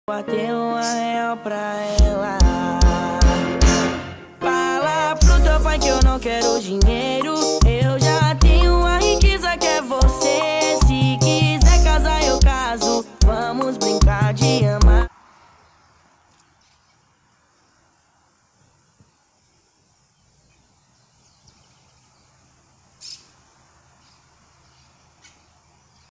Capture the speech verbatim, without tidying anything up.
Bateu uma real pra ela. Fala pro teu pai que eu não quero dinheiro.